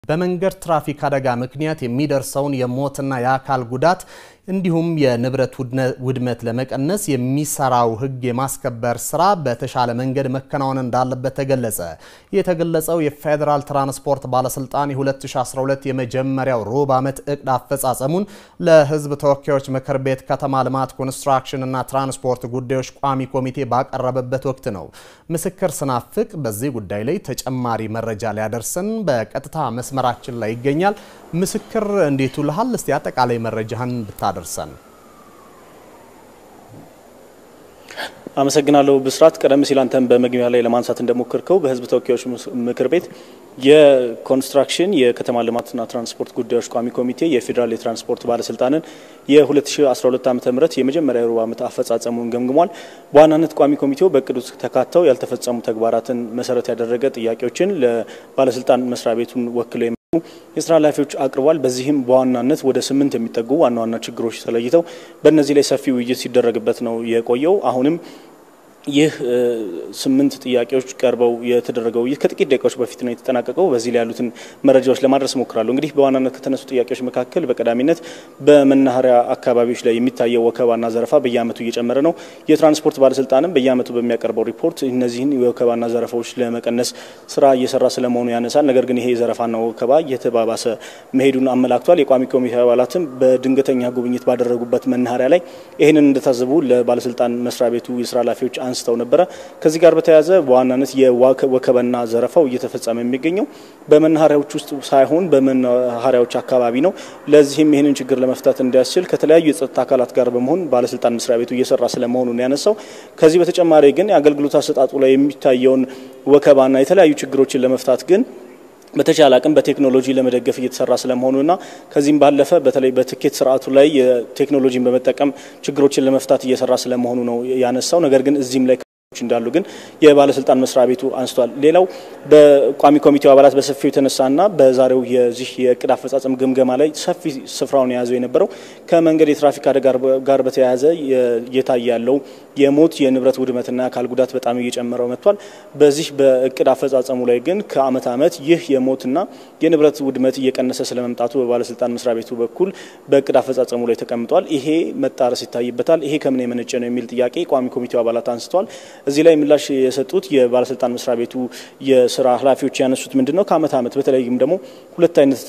በመንገድ ትራፊክ አደጋ ምክንያት የሚደርሰውን የሞትና የአካል ጉዳት እንዲሁም የንብረት ውድመት ለመቀነስ የሚሰራው ህግ የማስከበር ስራ በተሻለ መንገድ መከናወን እንዳለበት ተገለጸ። የተገለጸው የፌደራል ትራንስፖርት ባለስልጣን የ2012 የመጀመሪያው ሩብ ዓመት እቅድ አፈጻጸሙን ለህዝብ ተወካዮች ምክር ቤት ከተማ ልማት ኮንስትራክሽን እና ትራንስፖርት ጉዳዮች ቋሚ ኮሚቴ ባቀረበበት ወቅት ነው። ምስክር ስናፍቅ በዚህ ጉዳይ ላይ ተጨማሪ መረጃ ሊያደርሰን በቀጥታ መስመራችን ላይ ይገኛል። ምስክር እንዴት ውልሃል? እስቲ አጠቃላይ መረጃህን ብታደርሰን። አመሰግናለሁ ብስራት። ቀደም ሲል አንተም በመግቢያ ላይ ለማንሳት እንደሞከርከው በህዝብ ተወካዮች ምክር ቤት የኮንስትራክሽን የከተማ ልማትና ትራንስፖርት ጉዳዮች ቋሚ ኮሚቴ የፌደራል የትራንስፖርት ባለስልጣንን የ2012 ዓ.ም የመጀመሪያ ሩብ ዓመት አፈጻጸሙን ገምግሟል። በዋናነት ቋሚ ኮሚቴው በእቅዱ ተካተው ያልተፈጸሙ ተግባራትን መሰረት ያደረገ ጥያቄዎችን ለባለስልጣን መስሪያ ቤቱን ወክለው የስራ ኃላፊዎች አቅርቧል። በዚህም በዋናነት ወደ 8 የሚጠጉ ዋና ችግሮች ተለይተው በእነዚህ ላይ ሰፊ ውይይት ሲደረግበት ነው የቆየው። አሁንም ይህ 8 ጥያቄዎች ቀርበው የተደረገው ከጥቂት ደቂቃዎች በፊት ነው የተጠናቀቀው። በዚህ ላይ ያሉትን መረጃዎች ለማድረስ ሞክራለሁ። እንግዲህ በዋናነት ከተነሱ ጥያቄዎች መካከል በቀዳሚነት በመናኸሪያ አካባቢዎች ላይ የሚታየው ወከባና ዘረፋ በየአመቱ እየጨመረ ነው። የትራንስፖርት ባለስልጣንም በየአመቱ በሚያቀርበው ሪፖርት እነዚህን የወከባና ዘረፋዎች ለመቀነስ ስራ እየሰራ ስለመሆኑ ያነሳል። ነገር ግን ይሄ ዘረፋና ወከባ እየተባባሰ መሄዱን አመላክቷል። የቋሚ ኮሚቴ አባላትም በድንገተኛ ጉብኝት ባደረጉበት መናኸሪያ ላይ ይሄንን እንደታዘቡ ለባለስልጣን መስሪያ ቤቱ የስራ ኃላፊዎች አንስተው ነበር። ከዚህ ጋር በተያያዘ በዋናነት የወከበና ዘረፋው እየተፈጸመ የሚገኘው በመናኸሪያዎች ውስጥ ሳይሆን በመናኸሪያዎች አካባቢ ነው። ለዚህም ይሄንን ችግር ለመፍታት እንዲያስችል ከተለያዩ የጸጥታ አካላት ጋር በመሆን ባለስልጣን መስሪያ ቤቱ እየሰራ ስለመሆኑ ነው ያነሳው። ከዚህ በተጨማሪ ግን የአገልግሎት አሰጣጡ ላይ የሚታየውን ወከባና የተለያዩ ችግሮችን ለመፍታት ግን በተቻለ አቅም በቴክኖሎጂ ለመደገፍ እየተሰራ ስለመሆኑና ከዚህም ባለፈ በተለይ በትኬት ስርዓቱ ላይ የቴክኖሎጂን በመጠቀም ችግሮችን ለመፍታት እየሰራ ስለመሆኑ ነው ያነሳው። ነገር ግን እዚህም ላይ እንዳሉ ግን የባለስልጣን መስሪያ ቤቱ አንስቷል። ሌላው በቋሚ ኮሚቴው አባላት በሰፊው የተነሳና በዛሬው የዚህ የእቅድ አፈጻጸም ግምገማ ላይ ሰፊ ስፍራውን የያዘው የነበረው ከመንገድ የትራፊክ አደጋ ጋር በተያያዘ እየታየ ያለው የሞት የንብረት ውድመትና አካል ጉዳት በጣም እየጨመረ መጥቷል። በዚህ በእቅድ አፈጻጸሙ ላይ ግን ከአመት አመት ይህ የሞትና የንብረት ውድመት እየቀነሰ ስለመምጣቱ በባለስልጣን መስሪያ ቤቱ በኩል በእቅድ አፈጻጸሙ ላይ ተቀምጧል። ይሄ መጣረስ ይታይበታል። ይሄ ከምን የመነጨ ነው የሚል ጥያቄ ቋሚ ኮሚቴው አባላት አንስተዋል። እዚህ ላይ ምላሽ የሰጡት የባለስልጣን መስሪያ ቤቱ የስራ ኃላፊዎች ያነሱት ምንድነው ከአመት አመት በተለይም ደግሞ ሁለት አይነት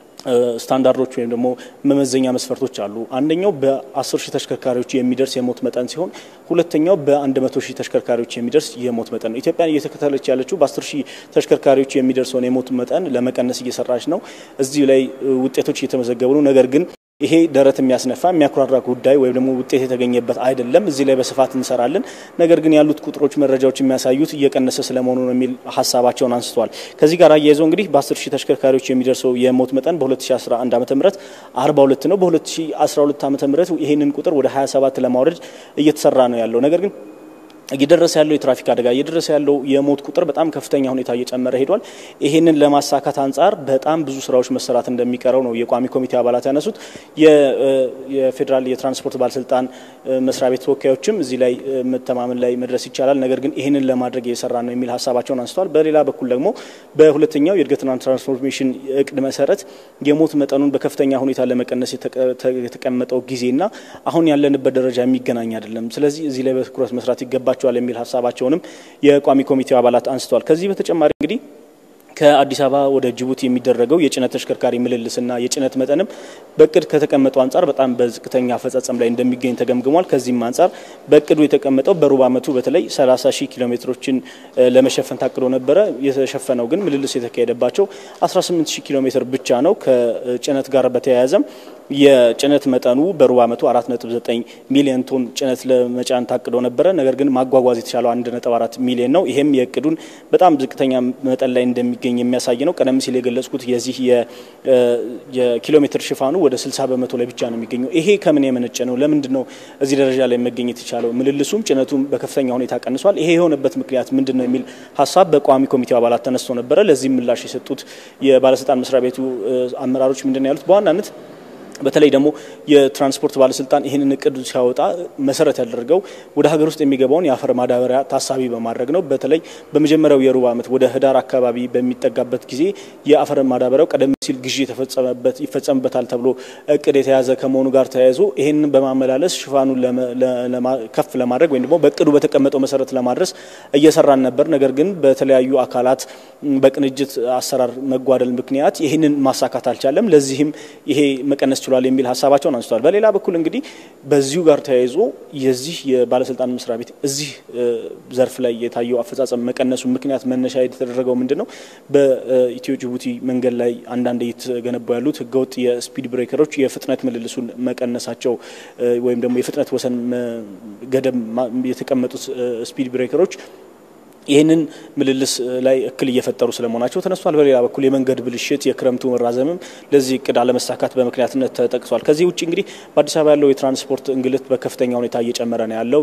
ስታንዳርዶች ወይም ደግሞ መመዘኛ መስፈርቶች አሉ። አንደኛው በ10,000 ተሽከርካሪዎች የሚደርስ የሞት መጠን ሲሆን ሁለተኛው በ100,000 ተሽከርካሪዎች የሚደርስ የሞት መጠን ነው። ኢትዮጵያ እየተከተለች ያለችው በ10,000 ተሽከርካሪዎች የሚደርሰውን የሞት መጠን ለመቀነስ እየሰራች ነው። እዚህ ላይ ውጤቶች እየተመዘገቡ ነው። ነገር ግን ይሄ ደረት የሚያስነፋ የሚያኩራራ ጉዳይ ወይም ደግሞ ውጤት የተገኘበት አይደለም። እዚህ ላይ በስፋት እንሰራለን። ነገር ግን ያሉት ቁጥሮች መረጃዎች የሚያሳዩት እየቀነሰ ስለመሆኑ ነው የሚል ሐሳባቸውን አንስተዋል። ከዚህ ጋር አያይዘው እንግዲህ በ10,000 ተሽከርካሪዎች የሚደርሰው የሞት መጠን በ2011 ዓ.ም 42 ነው። በ2012 ዓ.ም ይሄንን ቁጥር ወደ 27 ለማውረድ እየተሰራ ነው ያለው። ነገር ግን እየደረሰ ያለው የትራፊክ አደጋ እየደረሰ ያለው የሞት ቁጥር በጣም ከፍተኛ ሁኔታ እየጨመረ ሄዷል። ይሄንን ለማሳካት አንፃር በጣም ብዙ ስራዎች መሰራት እንደሚቀረው ነው የቋሚ ኮሚቴ አባላት ያነሱት። የፌደራል የትራንስፖርት ባለስልጣን መስሪያ ቤት ተወካዮችም እዚህ ላይ መተማመን ላይ መድረስ ይቻላል፣ ነገር ግን ይሄንን ለማድረግ እየሰራ ነው የሚል ሐሳባቸውን አንስተዋል። በሌላ በኩል ደግሞ በሁለተኛው የእድገትና ትራንስፎርሜሽን እቅድ መሰረት የሞት መጠኑን በከፍተኛ ሁኔታ ለመቀነስ የተቀመጠው ጊዜና አሁን ያለንበት ደረጃ የሚገናኝ አይደለም። ስለዚህ እዚህ ላይ በትኩረት መስራት ይገባል የሚል ሐሳባቸውንም የቋሚ ኮሚቴው አባላት አንስተዋል። ከዚህ በተጨማሪ እንግዲህ ከአዲስ አበባ ወደ ጅቡቲ የሚደረገው የጭነት ተሽከርካሪ ምልልስና የጭነት መጠንም በእቅድ ከተቀመጠው አንፃር በጣም በዝቅተኛ አፈጻጸም ላይ እንደሚገኝ ተገምግሟል። ከዚህም አንፃር በእቅዱ የተቀመጠው በሩብ ዓመቱ በተለይ 30,000 ኪሎ ሜትሮችን ለመሸፈን ታቅዶ ነበር። የተሸፈነው ግን ምልልስ የተካሄደባቸው 18,000 ኪሎ ሜትር ብቻ ነው። ከጭነት ጋር በተያያዘም የጭነት መጠኑ በሩብ ዓመቱ 4.9 ሚሊዮን ቶን ጭነት ለመጫን ታቅዶ ነበር። ነገር ግን ማጓጓዝ የተቻለው 1.4 ሚሊዮን ነው። ይሄም የእቅዱን በጣም ዝቅተኛ መጠን ላይ እንደሚገኝ የሚያሳይ ነው። ቀደም ሲል የገለጽኩት የዚህ የኪሎ ሜትር ሽፋኑ ወደ 60% ላይ ብቻ ነው የሚገኘው። ይሄ ከምን የመነጨ ነው? ለምንድነው እዚህ ደረጃ ላይ መገኘት የቻለው? ምልልሱም ጭነቱም በከፍተኛ ሁኔታ ቀንሷል። ይሄ የሆነበት ምክንያት ምንድነው የሚል ሐሳብ በቋሚ ኮሚቴው አባላት ተነስቶ ነበር። ለዚህ ምላሽ የሰጡት የባለስልጣን መስሪያ ቤቱ አመራሮች ምንድነው ያሉት? በዋናነት በተለይ ደግሞ የትራንስፖርት ባለስልጣን ይሄንን እቅድ ሲያወጣ መሰረት ያደረገው ወደ ሀገር ውስጥ የሚገባውን የአፈር ማዳበሪያ ታሳቢ በማድረግ ነው። በተለይ በመጀመሪያው የሩብ ዓመት ወደ ህዳር አካባቢ በሚጠጋበት ጊዜ የአፈር ማዳበሪያው ቀደም ሲል ግዢ ይፈጸምበታል ተብሎ እቅድ የተያዘ ከመሆኑ ጋር ተያይዞ ይሄንን በማመላለስ ሽፋኑን ከፍ ለማድረግ ወይም ደግሞ በእቅዱ በተቀመጠው መሰረት ለማድረስ እየሰራን ነበር። ነገር ግን በተለያዩ አካላት በቅንጅት አሰራር መጓደል ምክንያት ይሄንን ማሳካት አልቻለም። ለዚህም ይሄ መቀነስ ችሏል የሚል ሐሳባቸውን አንስተዋል። በሌላ በኩል እንግዲህ በዚሁ ጋር ተያይዞ የዚህ የባለስልጣን መስሪያ ቤት እዚህ ዘርፍ ላይ የታየው አፈጻጸም መቀነሱ ምክንያት መነሻ የተደረገው ምንድነው? በኢትዮ ጅቡቲ መንገድ ላይ አንዳንድ እየተገነቡ ያሉት ህገወጥ የስፒድ ብሬከሮች የፍጥነት ምልልሱን መቀነሳቸው ወይም ደግሞ የፍጥነት ወሰን ገደብ የተቀመጡት ስፒድ ብሬከሮች ይሄንን ምልልስ ላይ እክል እየፈጠሩ ስለመሆናቸው ተነስቷል። በሌላ በኩል የመንገድ ብልሽት የክረምቱ መራዘምም ለዚህ እቅድ አለመሳካት በመክንያትነት ተጠቅሷል። ከዚህ ውጪ እንግዲህ በአዲስ አበባ ያለው የትራንስፖርት እንግልት በከፍተኛ ሁኔታ እየጨመረ ነው ያለው።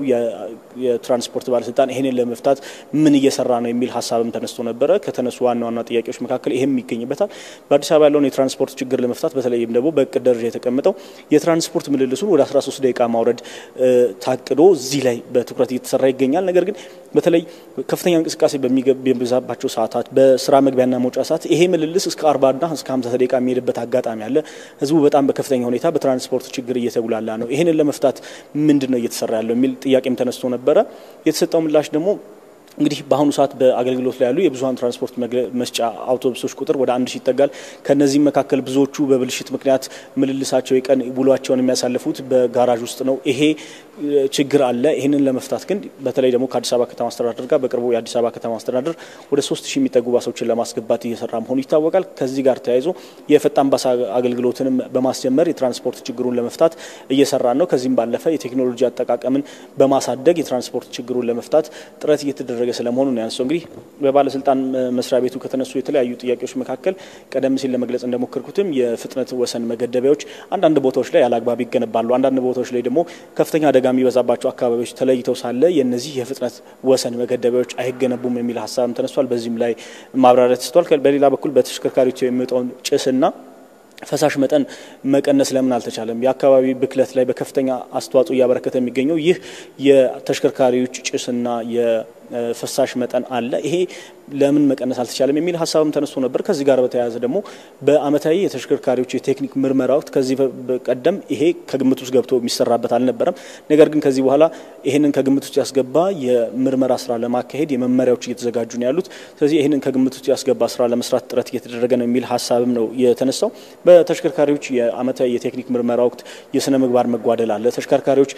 የትራንስፖርት ባለስልጣን ይሄንን ለመፍታት ምን እየሰራ ነው የሚል ሐሳብም ተነስቶ ነበር። ከተነሱ ዋና ጥያቄዎች መካከል ይሄም ይገኝበታል። በአዲስ አበባ ያለውን የትራንስፖርት ችግር ለመፍታት በተለይም ደግሞ በእቅድ ደረጃ የተቀመጠው የትራንስፖርት ምልልሱን ወደ 13 ደቂቃ ማውረድ ታቅዶ እዚህ ላይ በትኩረት እየተሰራ ይገኛል። ነገር ግን በተለይ ከፍተኛ እንቅስቃሴ በሚበዛባቸው ሰዓታት በስራ መግቢያና መውጫ ሰዓት ይሄ ምልልስ እስከ 40 እና እስከ 50 ደቂቃ የሚሄድበት አጋጣሚ አለ። ህዝቡ በጣም በከፍተኛ ሁኔታ በትራንስፖርት ችግር እየተጉላላ ነው። ይሄንን ለመፍታት ምንድነው እየተሰራ ያለው የሚል ጥያቄም ተነስቶ ነበር። የተሰጠው ምላሽ ደግሞ እንግዲህ በአሁኑ ሰዓት በአገልግሎት ላይ ያሉ የብዙሃን ትራንስፖርት መስጫ አውቶቡሶች ቁጥር ወደ 1000 ይጠጋል። ከነዚህ መካከል ብዙዎቹ በብልሽት ምክንያት ምልልሳቸው የቀን ውሏቸውን የሚያሳልፉት በጋራጅ ውስጥ ነው። ይሄ ችግር አለ። ይሄንን ለመፍታት ግን በተለይ ደግሞ ከአዲስ አበባ ከተማ አስተዳደር ጋር በቅርቡ የአዲስ አበባ ከተማ አስተዳደር ወደ 3000 የሚጠጉ ባሶችን ለማስገባት እየሰራ መሆኑ ይታወቃል። ከዚህ ጋር ተያይዞ የፈጣን ባስ አገልግሎትንም በማስጀመር የትራንስፖርት ችግሩን ለመፍታት እየሰራ ነው። ከዚህም ባለፈ የቴክኖሎጂ አጠቃቀምን በማሳደግ የትራንስፖርት ችግሩን ለመፍታት ጥረት እየተደረገ ስለመሆኑ ነው ያንሰው። እንግዲህ በባለስልጣን መስሪያ ቤቱ ከተነሱ የተለያዩ ጥያቄዎች መካከል ቀደም ሲል ለመግለጽ እንደሞከርኩትም የፍጥነት ወሰን መገደቢያዎች አንዳንድ ቦታዎች ላይ ያላግባብ ይገነባሉ። አንዳንድ ቦታዎች ላይ ደግሞ ከፍተኛ አደጋ የሚበዛባቸው አካባቢዎች ተለይተው ሳለ የነዚህ የፍጥነት ወሰን መገደቢያዎች አይገነቡም የሚል ሐሳብም ተነስቷል። በዚህም ላይ ማብራሪያ ተሰጥቷል። በሌላ በኩል በተሽከርካሪዎች የሚወጣውን ጭስና ፈሳሽ መጠን መቀነስ ለምን አልተቻለም? የአካባቢ ብክለት ላይ በከፍተኛ አስተዋጽኦ ያበረከተ የሚገኘው ይህ የተሽከርካሪዎች ጭስና የፈሳሽ መጠን አለ። ይሄ ለምን መቀነስ አልተቻለም የሚል ሐሳብም ተነስቶ ነበር። ከዚህ ጋር በተያያዘ ደግሞ በአመታዊ የተሽከርካሪዎች የቴክኒክ ምርመራ ወቅት ከዚህ በቀደም ይሄ ከግምት ውስጥ ገብቶ የሚሰራበት አልነበረም። ነገር ግን ከዚህ በኋላ ይሄንን ከግምት ውስጥ ያስገባ የምርመራ ስራ ለማካሄድ የመመሪያዎች እየተዘጋጁ ነው ያሉት። ስለዚህ ይሄንን ከግምት ውስጥ ያስገባ ስራ ለመስራት ጥረት እየተደረገ ነው የሚል ሐሳብም ነው የተነሳው። በተሽከርካሪዎች የአመታዊ የቴክኒክ ምርመራ ወቅት የስነ ምግባር መጓደል አለ። ተሽከርካሪዎች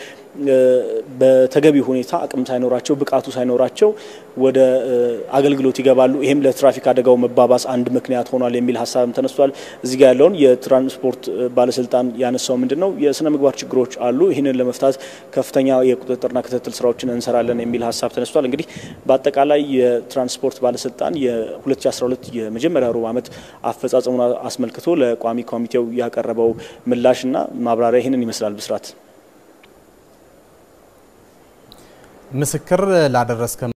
በተገቢ ሁኔታ አቅም ሳይኖራቸው ብቃቱ ሳይኖራቸው ወደ አገልግሎት ይገባሉ። ይሄም ለትራፊክ አደጋው መባባስ አንድ ምክንያት ሆኗል የሚል ሐሳብም ተነስቷል። እዚህ ጋር ያለውን የትራንስፖርት ባለስልጣን ያነሳው ምንድነው የስነ ምግባር ችግሮች አሉ። ይሄንን ለመፍታት ከፍተኛ የቁጥጥርና ክትትል ስራዎችን እንሰራለን የሚል ሐሳብ ተነስቷል። እንግዲህ በአጠቃላይ የትራንስፖርት ባለስልጣን የ2012 የመጀመሪያ ሩብ ዓመት አፈጻጸሙን አስመልክቶ ለቋሚ ኮሚቴው ያቀረበው ምላሽና ማብራሪያ ይሄንን ይመስላል። ብስራት ምስክር ላደረስከ